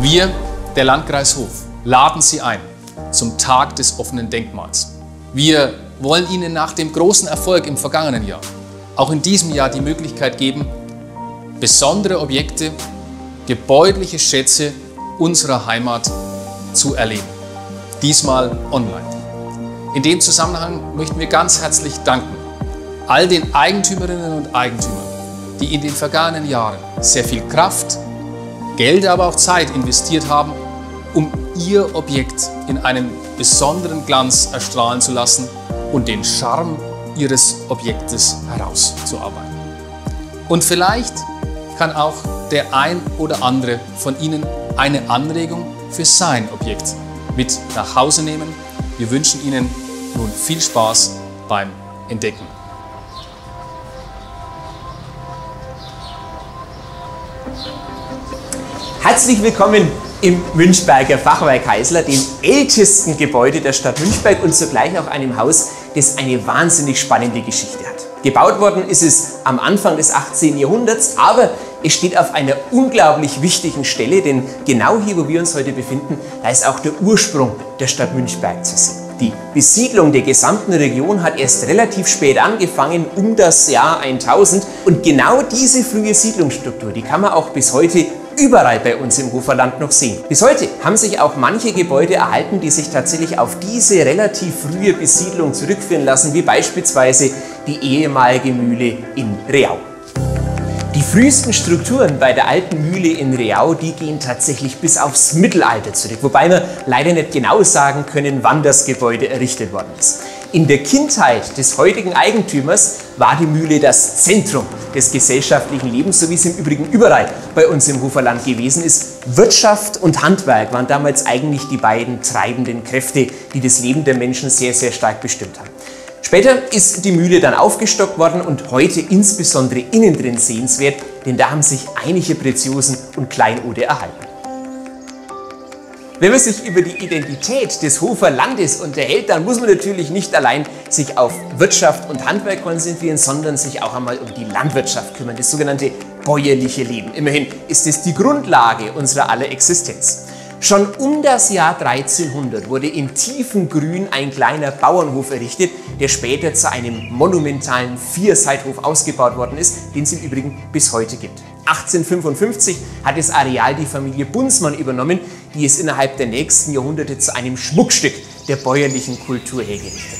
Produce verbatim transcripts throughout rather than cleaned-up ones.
Wir, der Landkreis Hof, laden Sie ein zum Tag des offenen Denkmals. Wir wollen Ihnen nach dem großen Erfolg im vergangenen Jahr auch in diesem Jahr die Möglichkeit geben, besondere Objekte, gebäudliche Schätze unserer Heimat zu erleben. Diesmal online. In dem Zusammenhang möchten wir ganz herzlich danken all den Eigentümerinnen und Eigentümern, die in den vergangenen Jahren sehr viel Kraft, Geld, aber auch Zeit investiert haben, um ihr Objekt in einem besonderen Glanz erstrahlen zu lassen und den Charme ihres Objektes herauszuarbeiten. Und vielleicht kann auch der ein oder andere von Ihnen eine Anregung für sein Objekt mit nach Hause nehmen. Wir wünschen Ihnen nun viel Spaß beim Entdecken. Herzlich willkommen im Münchberger Fachwerk Heisler, dem ältesten Gebäude der Stadt Münchberg und zugleich auch einem Haus, das eine wahnsinnig spannende Geschichte hat. Gebaut worden ist es am Anfang des achtzehnten Jahrhunderts, aber es steht auf einer unglaublich wichtigen Stelle, denn genau hier, wo wir uns heute befinden, da ist auch der Ursprung der Stadt Münchberg zu sehen. Die Besiedlung der gesamten Region hat erst relativ spät angefangen, um das Jahr tausend. Und genau diese frühe Siedlungsstruktur, die kann man auch bis heute überall bei uns im Hoferland noch sehen. Bis heute haben sich auch manche Gebäude erhalten, die sich tatsächlich auf diese relativ frühe Besiedlung zurückführen lassen, wie beispielsweise die ehemalige Mühle in Reau. Die frühesten Strukturen bei der alten Mühle in Reau, die gehen tatsächlich bis aufs Mittelalter zurück, wobei wir leider nicht genau sagen können, wann das Gebäude errichtet worden ist. In der Kindheit des heutigen Eigentümers war die Mühle das Zentrum des gesellschaftlichen Lebens, so wie es im Übrigen überall bei uns im Hoferland gewesen ist. Wirtschaft und Handwerk waren damals eigentlich die beiden treibenden Kräfte, die das Leben der Menschen sehr, sehr stark bestimmt haben. Später ist die Mühle dann aufgestockt worden und heute insbesondere innen drin sehenswert, denn da haben sich einige Preziosen und Kleinode erhalten. Wenn man sich über die Identität des Hoferlandes unterhält, dann muss man natürlich nicht allein sich auf Wirtschaft und Handwerk konzentrieren, sondern sich auch einmal um die Landwirtschaft kümmern, das sogenannte bäuerliche Leben. Immerhin ist es die Grundlage unserer aller Existenz. Schon um das Jahr dreizehnhundert wurde in Tiefengrün ein kleiner Bauernhof errichtet, der später zu einem monumentalen Vierseithof ausgebaut worden ist, den es im Übrigen bis heute gibt. achtzehnhundertfünfundfünfzig hat das Areal die Familie Bunzmann übernommen, die es innerhalb der nächsten Jahrhunderte zu einem Schmuckstück der bäuerlichen Kultur hergerichtet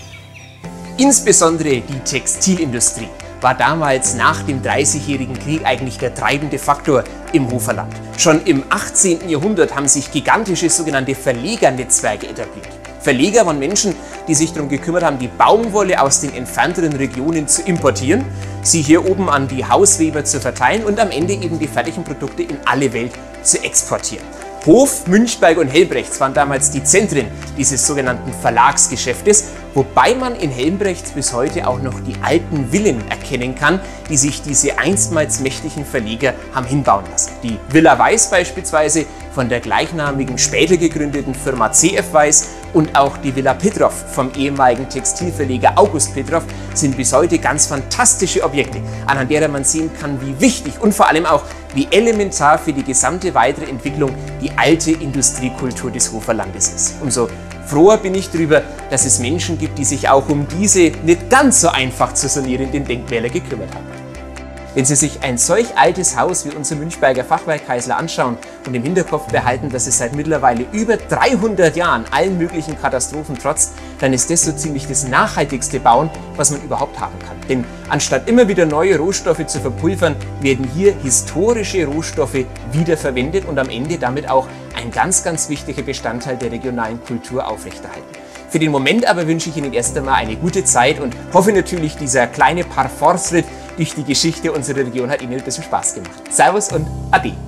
hat. Insbesondere die Textilindustrie war damals nach dem Dreißigjährigen Krieg eigentlich der treibende Faktor im Hoferland. Schon im achtzehnten Jahrhundert haben sich gigantische sogenannte Verlegernetzwerke etabliert. Verleger waren Menschen, die sich darum gekümmert haben, die Baumwolle aus den entfernteren Regionen zu importieren, sie hier oben an die Hausweber zu verteilen und am Ende eben die fertigen Produkte in alle Welt zu exportieren. Hof, Münchberg und Helmbrechts waren damals die Zentren dieses sogenannten Verlagsgeschäftes, wobei man in Helmbrechts bis heute auch noch die alten Villen erkennen kann, die sich diese einstmals mächtigen Verleger haben hinbauen lassen. Die Villa Weiß beispielsweise von der gleichnamigen später gegründeten Firma C F Weiß und auch die Villa Petroff vom ehemaligen Textilverleger August Petroff sind bis heute ganz fantastische Objekte, anhand derer man sehen kann, wie wichtig und vor allem auch wie elementar für die gesamte weitere Entwicklung die alte Industriekultur des Hoferlandes ist. Umso froher bin ich darüber, dass es Menschen gibt, die sich auch um diese nicht ganz so einfach zu sanierenden Denkmäler gekümmert haben. Wenn Sie sich ein solch altes Haus wie unser Münchberger Fachwerk Heisler anschauen und im Hinterkopf behalten, dass es seit mittlerweile über dreihundert Jahren allen möglichen Katastrophen trotzt, dann ist das so ziemlich das nachhaltigste Bauen, was man überhaupt haben kann. Denn anstatt immer wieder neue Rohstoffe zu verpulvern, werden hier historische Rohstoffe wiederverwendet und am Ende damit auch ein ganz, ganz wichtiger Bestandteil der regionalen Kultur aufrechterhalten. Für den Moment aber wünsche ich Ihnen erst einmal eine gute Zeit und hoffe natürlich, dieser kleine Parforce-Ritt durch die Geschichte unserer Region hat Ihnen ein bisschen Spaß gemacht. Servus und Ade!